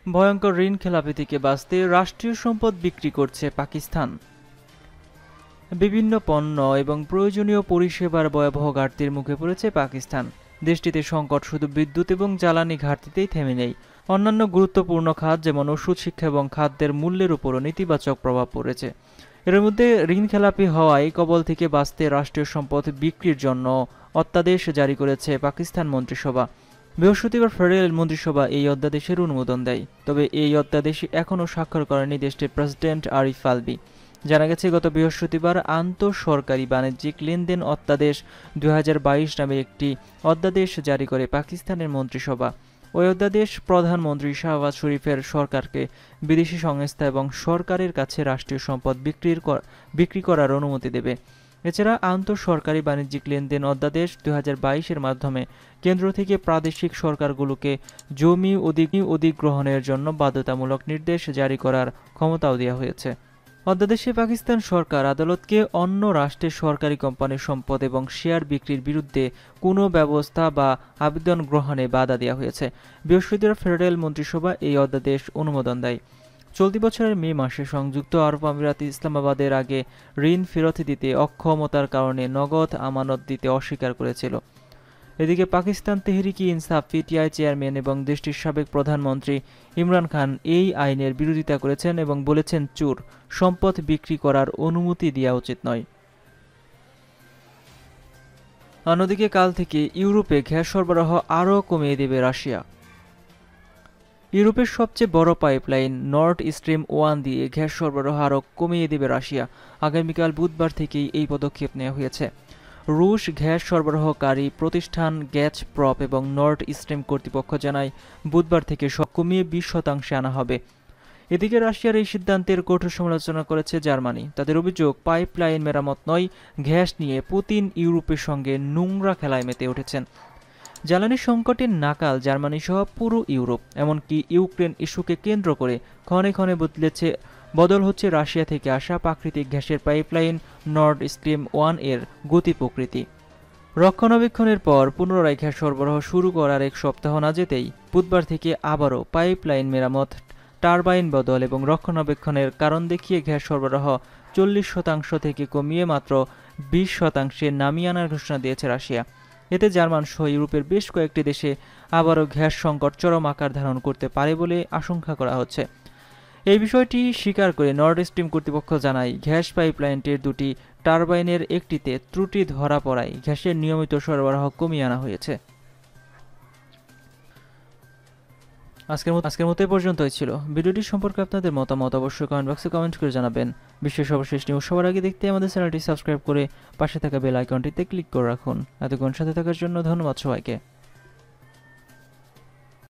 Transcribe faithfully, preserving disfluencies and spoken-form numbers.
ভয়ঙ্কর ঋণ খেলাপি থেকে বাঁচতে রাষ্ট্রীয় সম্পদ বিক্রি করছে পাকিস্তান। বিভিন্ন পণ্য এবং প্রয়োজনীয় পরিষেবার ভয়াবহ ঘাটতির মুখে পড়েছে পাকিস্তান। দেশটিতে সংকট শুধু বিদ্যুৎ এবং জ্বালানি ঘাটতিতেই থেমে নেই, অন্যান্য গুরুত্বপূর্ণ খাত যেমন ওষুধ, শিক্ষা এবং খাদ্যের মূল্যের উপরও নেতিবাচক প্রভাব পড়েছে। এর মধ্যে ঋণ খেলাপি হওয়ায় কবল থেকে বাঁচতে রাষ্ট্রীয় সম্পদ বিক্রির জন্য অধ্যাদেশ জারি করেছে পাকিস্তান মন্ত্রিসভা। বৃহস্পতিবার ফেডারেল মন্ত্রিসভা এই অধ্যাদেশের অনুমোদন দেয়। তবে এই অধ্যাদেশ এখনও স্বাক্ষর করেনি দেশটির প্রেসিডেন্ট আরিফ আলভি। জানা গেছে, গত বৃহস্পতিবার আন্তঃসরকারি বাণিজ্যিক লেনদেন অধ্যাদেশ দুই হাজার বাইশ নামে একটি অধ্যাদেশ জারি করে পাকিস্তানের মন্ত্রিসভা। ওই অধ্যাদেশ প্রধানমন্ত্রী শাহবাজ শরীফের সরকারকে বিদেশি সংস্থা এবং সরকারের কাছে রাষ্ট্রীয় সম্পদ বিক্রির বিক্রি করার অনুমতি দেবে। এছাড়া আন্তঃসরকারি বাণিজ্যিক লেনদেন অধ্যাদেশ দুই হাজার বাইশের মাধ্যমে কেন্দ্র থেকে প্রাদেশিক সরকারগুলোকে জমি অধিগ্রহণের জন্য বাধ্যতামূলক নির্দেশ জারি করার ক্ষমতাও দেওয়া হয়েছে। অধ্যাদেশে পাকিস্তান সরকার আদালতকে অন্য রাষ্ট্রের সরকারি কোম্পানির সম্পদ এবং শেয়ার বিক্রির বিরুদ্ধে কোনো ব্যবস্থা বা আবেদন গ্রহণে বাধা দেওয়া হয়েছে। বৃহস্পতিবার ফেডারেল মন্ত্রিসভা এই অধ্যাদেশ অনুমোদন দেয়। চলতি বছরের মে মাসে সংযুক্ত আরব আমিরাত ইসলামাবাদের আগে ঋণ ফেরত দিতে অক্ষমতার কারণে নগদ আমানত দিতে অস্বীকার করেছিল। এদিকে পাকিস্তান তেহরিকি ইনসাফ পিটিআই চেয়ারম্যান এবং দেশটির সাবেক প্রধানমন্ত্রী ইমরান খান এই আইনের বিরোধিতা করেছেন এবং বলেছেন, চোর সম্পদ বিক্রি করার অনুমতি দেওয়া উচিত নয়। অন্যদিকে কাল থেকে ইউরোপে গ্যাস সরবরাহ আরও কমিয়ে দেবে রাশিয়া। ইউরোপের সবচেয়ে বড় পাইপলাইন নর্থ স্ট্রিম ওয়ান দিয়ে গ্যাস সরবরাহ আরও কমিয়ে দেবে রাশিয়া। আগামীকাল বুধবার থেকেই এই পদক্ষেপ নেওয়া হয়েছে। রুশ গ্যাস সরবরাহকারী প্রতিষ্ঠান গ্যাজপ্রম এবং নর্থ স্ট্রিম কর্তৃপক্ষ জানায়, বুধবার থেকে সব কমিয়ে বিশ শতাংশে আনা হবে। এদিকে রাশিয়ার এই সিদ্ধান্তের কঠোর সমালোচনা করেছে জার্মানি। তাদের অভিযোগ, পাইপলাইন মেরামত নয়, গ্যাস নিয়ে পুতিন ইউরোপের সঙ্গে নোংরা খেলায় মেতে উঠেছেন। জ্বালানি সংকটের নাকাল জার্মানি সহ পুরো ইউরোপ। এমনকি ইউক্রেন ইস্যুকে কেন্দ্র করে ক্ষণে ক্ষণে বদলেছে বদল হচ্ছে রাশিয়া থেকে আসা প্রাকৃতিক গ্যাসের পাইপলাইন নর্থ স্ট্রিম ওয়ান এর গতি প্রকৃতি। রক্ষণাবেক্ষণের পর পুনরায় গ্যাস সরবরাহ শুরু করার এক সপ্তাহ না যেতেই বুধবার থেকে আবারও পাইপলাইন মেরামত, টারবাইন বদল এবং রক্ষণাবেক্ষণের কারণ দেখিয়ে গ্যাস সরবরাহ চল্লিশ শতাংশ থেকে কমিয়ে মাত্র বিশ শতাংশে নামিয়ে আনার ঘোষণা দিয়েছে রাশিয়া। এতে জার্মান সহ ইউরোপের বেশ কয়েকটি দেশে আবারও গ্যাস সংকট চরম আকার ধারণ করতে পারে বলে আশঙ্কা করা হচ্ছে। এই বিষয়টি স্বীকার করে নর্থ স্ট্রিম কর্তৃপক্ষ জানায়, গ্যাস পাইপলাইনটির দুটি টারবাইনের একটিতে ত্রুটি ধরা পড়ায় গ্যাসের নিয়মিত সরবরাহ কমিয়ে আনা হয়েছে। আজকের মতো আজকের মতো এই পর্যন্তই ছিল। ভিডিওটি সম্পর্কে আপনাদের মতামত অবশ্যই কমেন্ট বক্সে কমেন্ট করে জানাবেন। বিশ্বের সর্বশেষ নিউজ সবার আগে দেখতে আমাদের চ্যানেলটি সাবস্ক্রাইব করে পাশে থাকা বেল আইকনটিতে ক্লিক করে রাখুন। এতক্ষণ সাথে থাকার জন্য ধন্যবাদ সবাইকে।